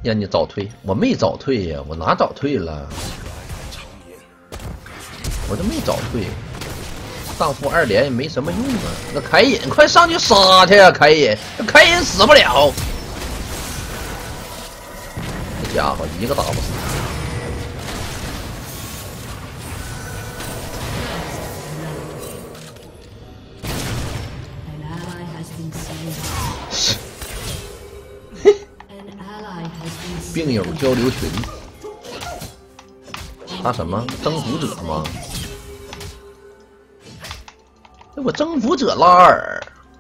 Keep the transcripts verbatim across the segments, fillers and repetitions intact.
让你早退，我没早退呀，我哪早退了？我这没早退，上负二连也没什么用啊。那凯隐，快上去杀他呀！凯隐，那凯隐死不了。这家伙一个打不死。 病友交流群，他什么征服者吗？那我征服者拉尔，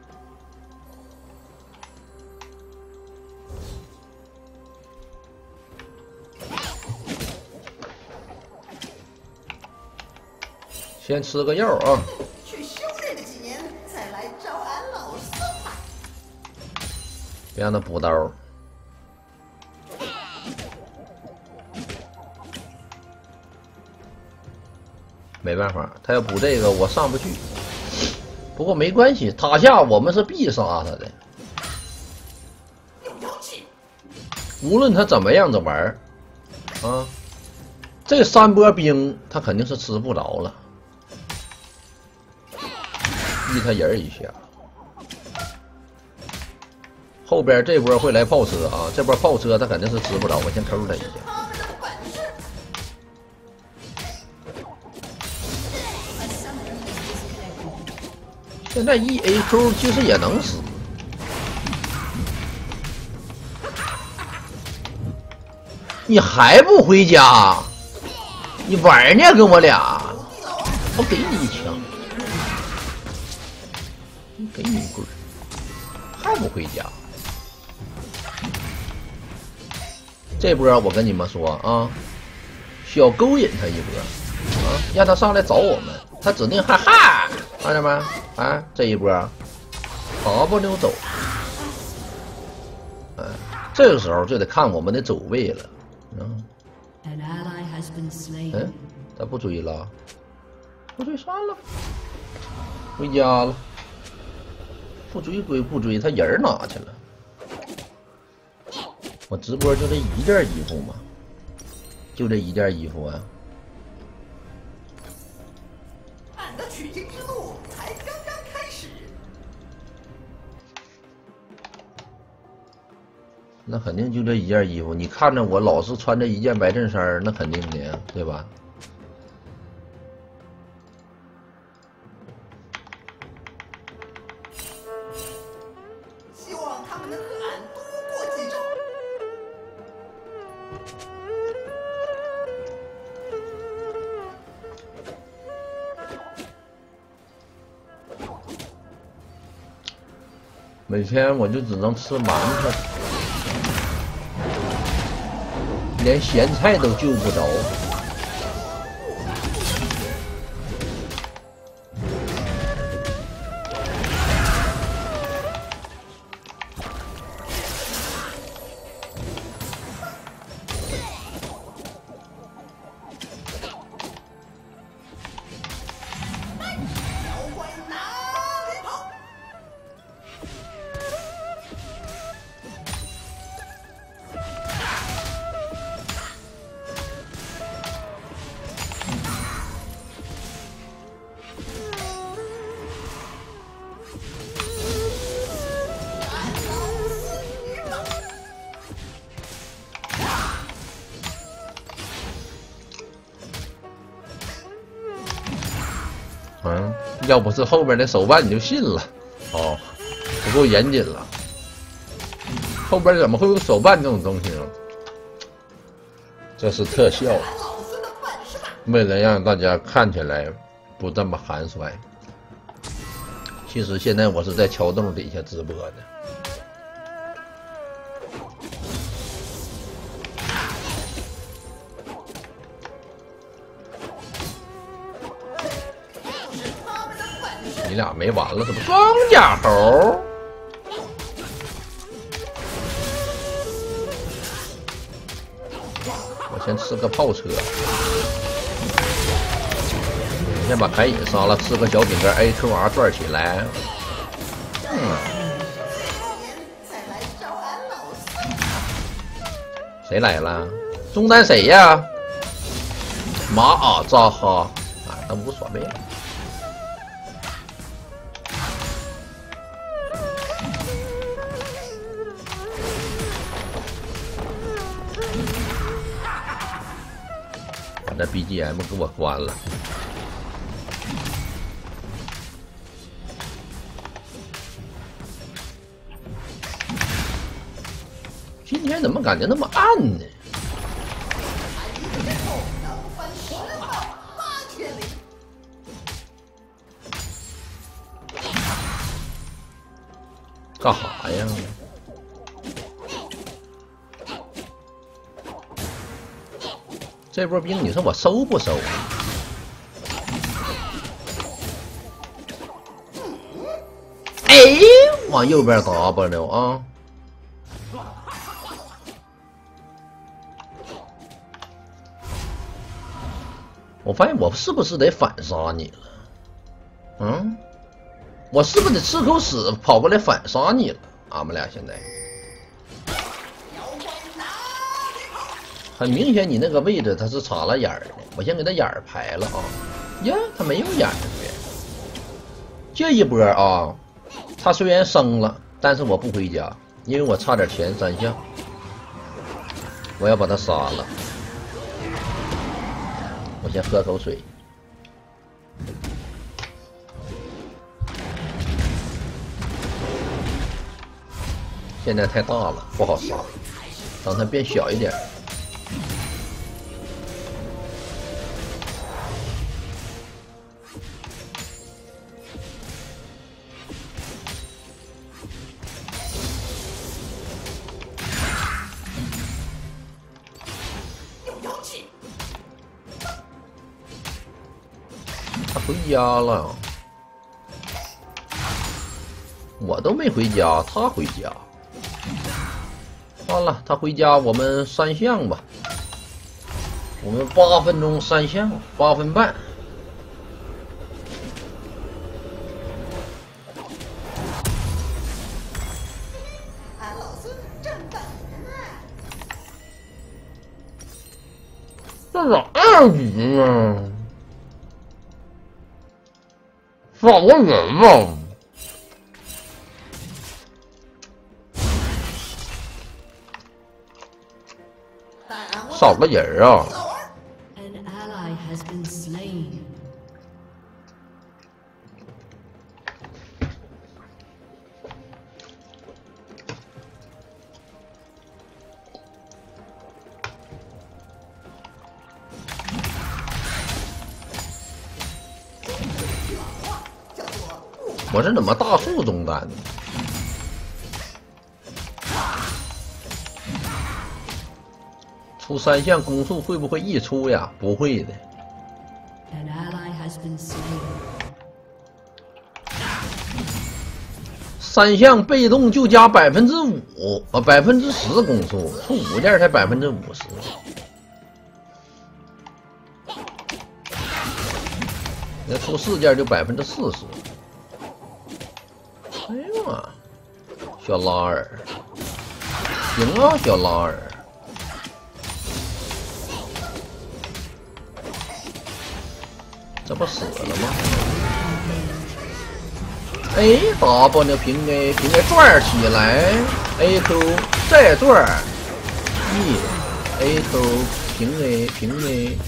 先吃个药啊！ 去修炼几年，再来找俺老孙吧。 别让他补刀。 没办法，他要补这个，我上不去。不过没关系，塔下我们是必杀他的。无论他怎么样子玩啊，这三波兵他肯定是吃不着了。依他人一下，后边这波会来炮车啊，这波炮车他肯定是吃不着，我先抠他一下。 现在一 A Q 其实也能死，你还不回家？你玩呢？跟我俩，我给你一枪，给你一棍，还不回家？这波我跟你们说啊，需要勾引他一波啊，让他上来找我们，他指定哈哈，看见没？ 哎，这一波 ，W 走，哎，这个时候就得看我们的走位了，嗯，哎，他不追了，不追算了，回家了，不追归不追，他人哪去了？我直播就这一件衣服嘛，就这一件衣服啊。 俺的取经之路才刚刚开始。 那肯定就这一件衣服，你看着我老是穿这一件白衬衫，那肯定的呀，对吧？ 希望他们能和俺多过几招。 每天我就只能吃馒头，连咸菜都救不着。嗯，要不是后边的手办你就信了，哦，不够严谨了。后边怎么会有手办这种东西呢？这是特效，为了让大家看起来不这么寒酸。其实现在我是在桥洞底下直播的。 你俩没完了，怎么装甲猴？我先吃个炮车，先把凯隐杀了，吃个小饼干 A Q R 转起来。嗯， 谁来了？中单谁呀？马尔扎哈啊，那无所谓了。把这 B G M 给我关了。今天怎么感觉那么暗呢？干啥呀？这波兵你说我收不收？哎，往右边 W 啊！我发现我是不是得反杀你了？嗯，我是不是得吃口屎跑过来反杀你了？俺们俩现在很明显，你那个位置他是插了眼儿的，我先给他眼儿排了啊！呀，他没有眼儿的。这一波啊，他虽然生了，但是我不回家，因为我差点前三项，我要把他杀了。我先喝口水。现在太大了，不好杀，等它变小一点。他回家了，我都没回家，他回家。算了，他回家，我们三项吧。我们八分钟三项，八分半。 俺老孙真本事啊！ 这咋二级呢？少个人嘛。少个人啊！我这怎么大树中单呢？出三项攻速会不会溢出呀？不会的。三项被动就加百分之五啊，百分之十攻速，出五件才百分之五十。那出四件就百分之四十。哎呀妈，小拉尔，行啊，小拉尔。这不死了吗？哎 ，W 平 A 平 A 转起来 ，A Q 再转 ，E A Q 平 A 平 A，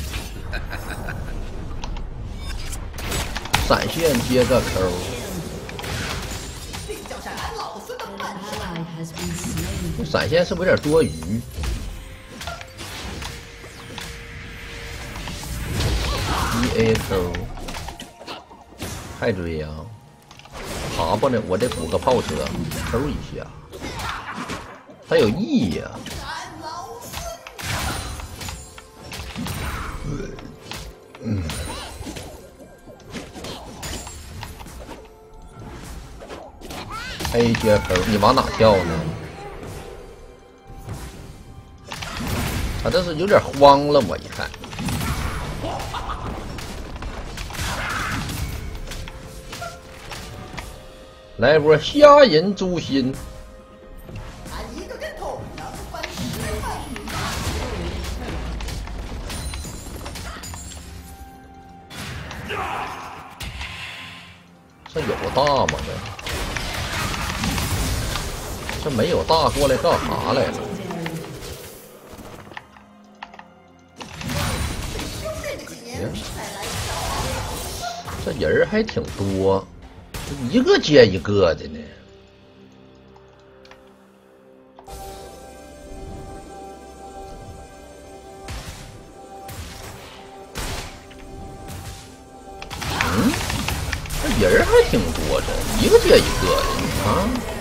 闪现接个 Q。这闪现是不是有点多余？一 A Q 还追呀？爬吧呢？我得补个炮车 Q 一下，还有 E 呀、嗯。A 接 Q， 你往哪跳呢？他这是有点慌了，我一看。来一波虾仁诛心！ 俺一个跟头能翻十万米。 这有大吗？这这没有大过来干啥来了？这人还挺多，一个接一个的呢。嗯，这人还挺多，这一个接一个的啊，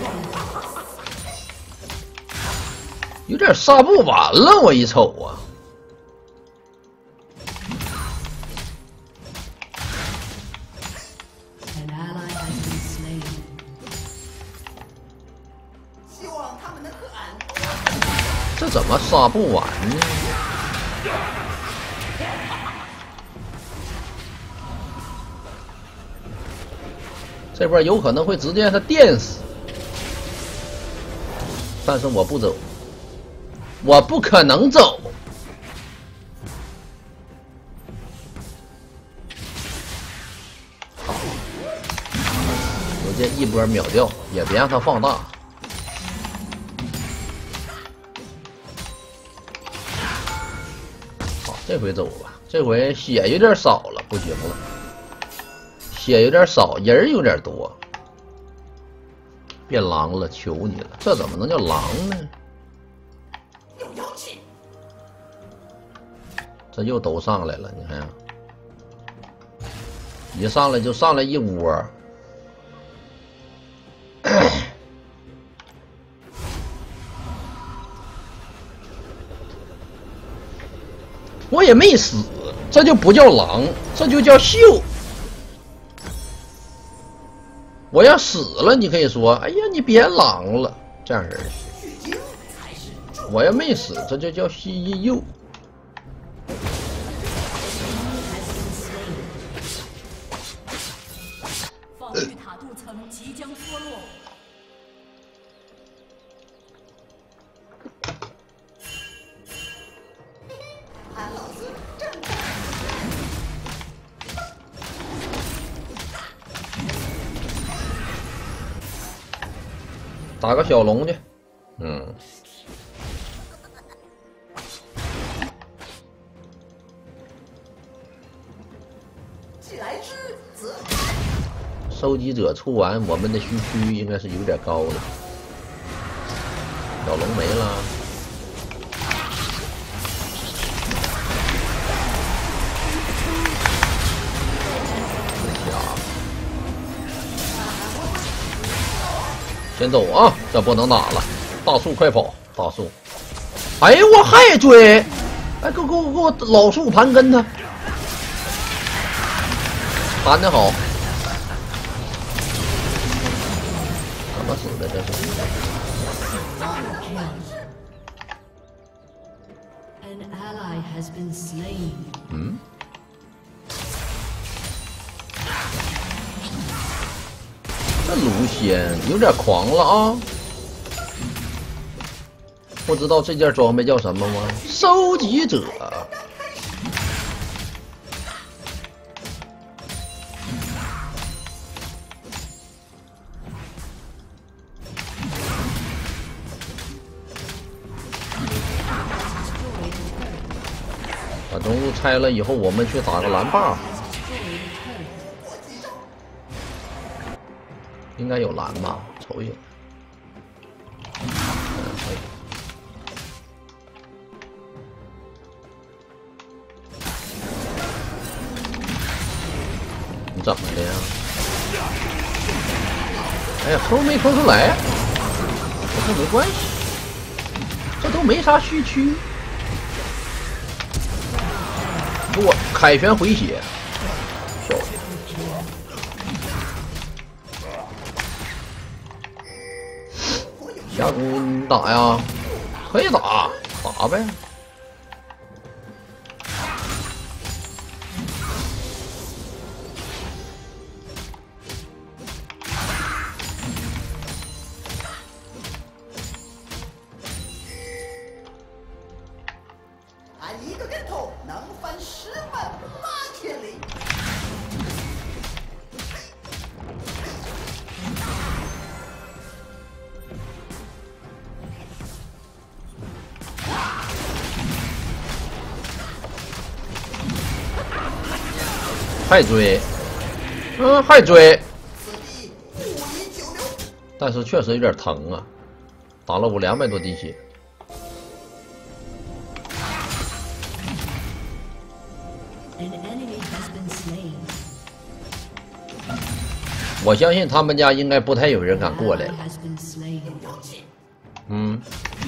有点杀不完了。我一瞅啊。 这怎么杀不完呢？这边有可能会直接让他电死，但是我不走，我不可能走。好，直接一波秒掉，也别让他放大。 这回走吧，这回血有点少了，不行了，血有点少，人有点多，变狼了，求你了，这怎么能叫狼呢？ 有妖气， 这又都上来了，你看，一上来就上来一窝。我也没死，这就不叫狼，这就叫秀。我要死了，你可以说，哎呀，你别狼了，这样式的。我要没死，这就叫西柚。 防御塔镀层即将脱落。 打个小龙去，嗯， 既来之则收集者出完，我们的虚区应该是有点高了。小龙没了，先走啊！这不能打了，大树快跑！大树，哎，我还追！哎，给我给我给我老树盘跟他，盘的好。怎么死的这是？ An ally has been slain. 嗯。 这卢仙有点狂了啊！不知道这件装备叫什么吗？收集者。把中路拆了以后，我们去打个蓝 buff。 应该有蓝吧，瞅一眼。嗯，可以。你怎么的呀？哎呀，抠没抠出来？跟这没关系，这都没啥虚区。给我凯旋回血，漂亮。 下攻你打呀，可以打，打呗。 俺一个跟头能翻十万八千里。 还追，嗯，还追，但是确实有点疼啊，打了我两百多滴血。我相信他们家应该不太有人敢过来了。嗯，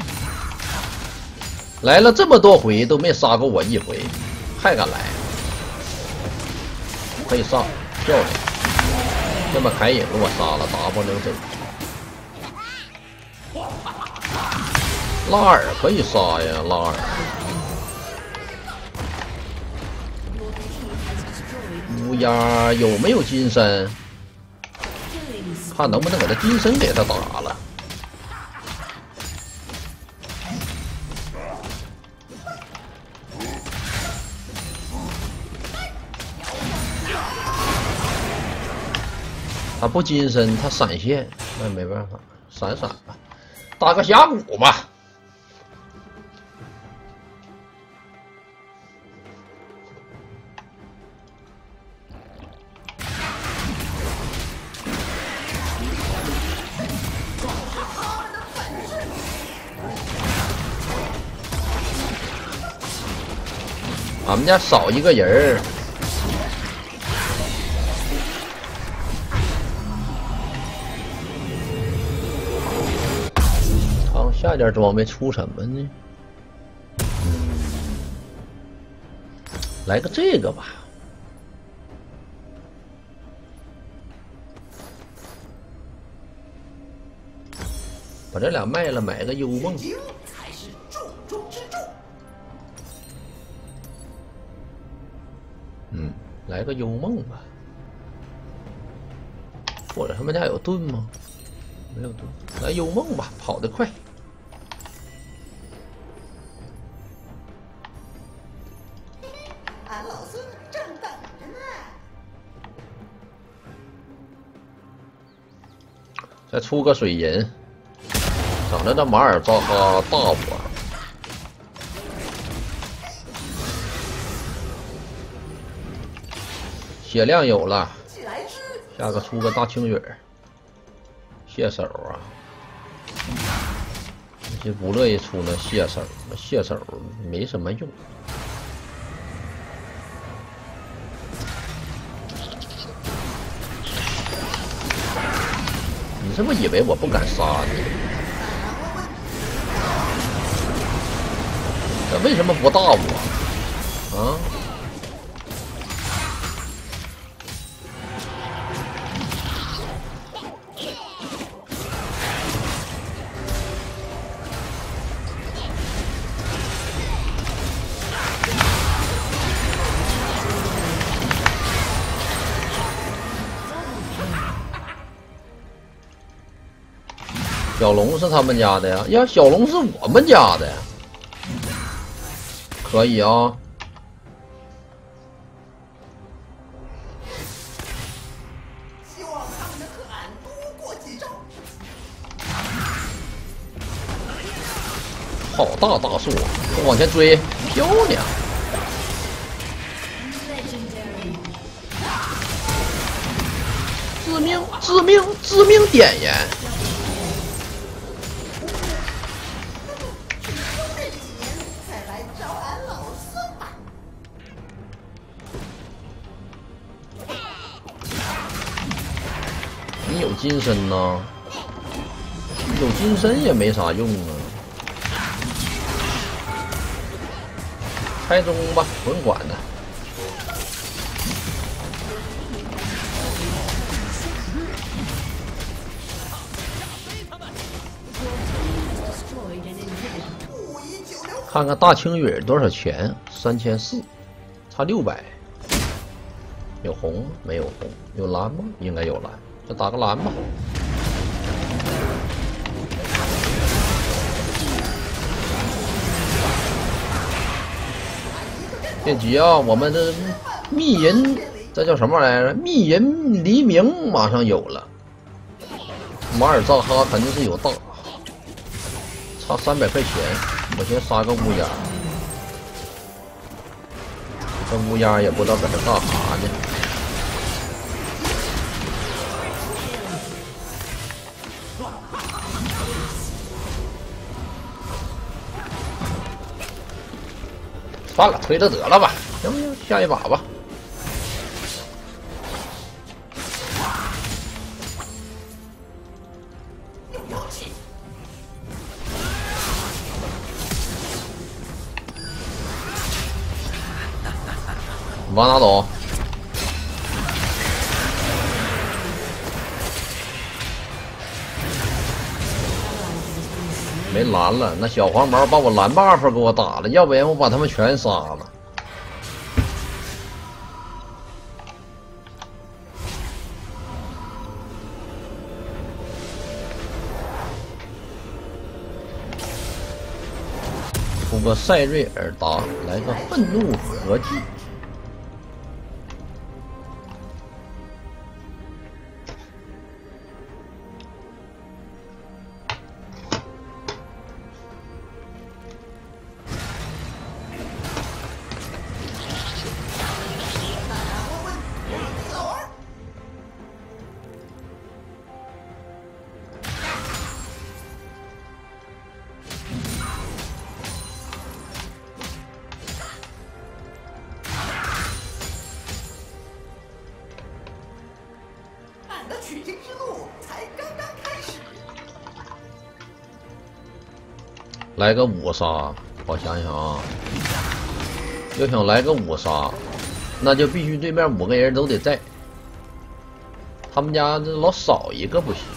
来了这么多回都没杀过我一回，还敢来？可以上，漂亮！这把凯隐给我杀了 ，W 这拉尔可以杀呀，拉尔。乌鸦有没有金身？看能不能把他金身给他打了。他不金身，他闪现，那没办法，闪闪吧，打个峡谷吧。俺们家少一个人儿。好，下件装备出什么呢？来个这个吧。把这俩卖了，买个幽梦。嗯，来个幽梦吧。或者他们家有盾吗？没有盾，来幽梦吧，跑得快。 俺老孙正等着呢。 再出个水银，整的这马尔扎哈大我。血量有了，下个出个大青雨，蟹手啊！那些不乐意出那蟹手，那蟹手没什么用。你是不是以为我不敢杀你？这为什么不大我？啊？小龙是他们家的呀？呀，小龙是我们家的呀，可以啊。 希望他们能和俺多过几招。 好大大树，往前追，漂亮！致命，致命，致命点烟。你有金身呢？有金身也没啥用啊。开中吧，甭管了。看看大青雨多少钱？三千四，差六百。有红吗？没有红。有蓝吗？应该有蓝。就打个蓝吧。别急啊，我们的密银，这叫什么来着？密银黎明马上有了。马尔扎哈肯定是有大，差三百块钱，我先杀个乌鸦。这乌鸦也不知道搁这干啥呢。 算了，推着得了吧，行不行？下一把吧。往哪走？没蓝了，那小黄毛把我蓝 buff 给我打了，要不然我把他们全杀了。出个塞瑞尔达，来个愤怒合击。 取经之路才刚刚开始。 来个五杀，我想想啊，要想来个五杀，那就必须对面五个人都得在。他们家这老少一个不行。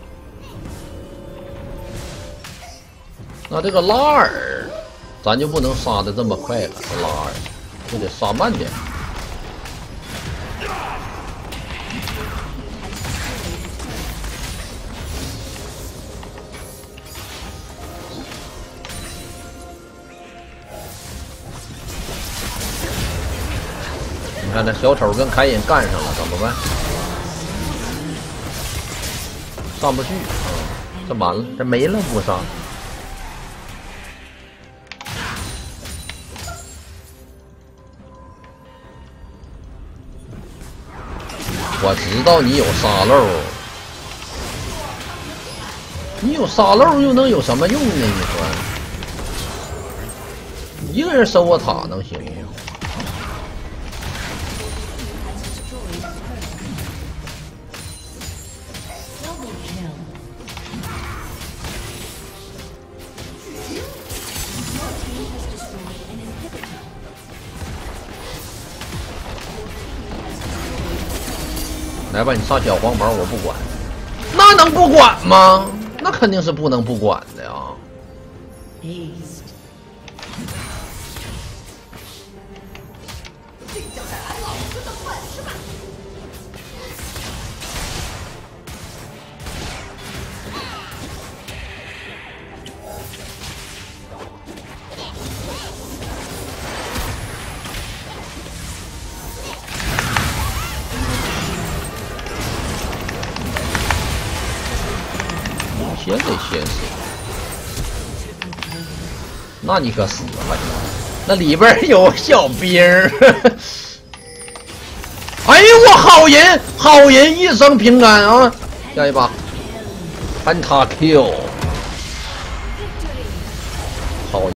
那这个拉尔，咱就不能杀的这么快了，这拉尔就得杀慢点。你看这小丑跟凯隐干上了，怎么办？上不去，这完了，这没了五杀。我知道你有沙漏，你有沙漏又能有什么用呢？你说，一个人收我塔能行吗？来吧，你杀小黄毛，我不管。那能不管吗？那肯定是不能不管的呀。 这交给俺老子的本事吧！ 先得先死，那你可死了！那里边有小兵儿。哎呦，我好人，好人一生平安啊！下一把，安塔 Q。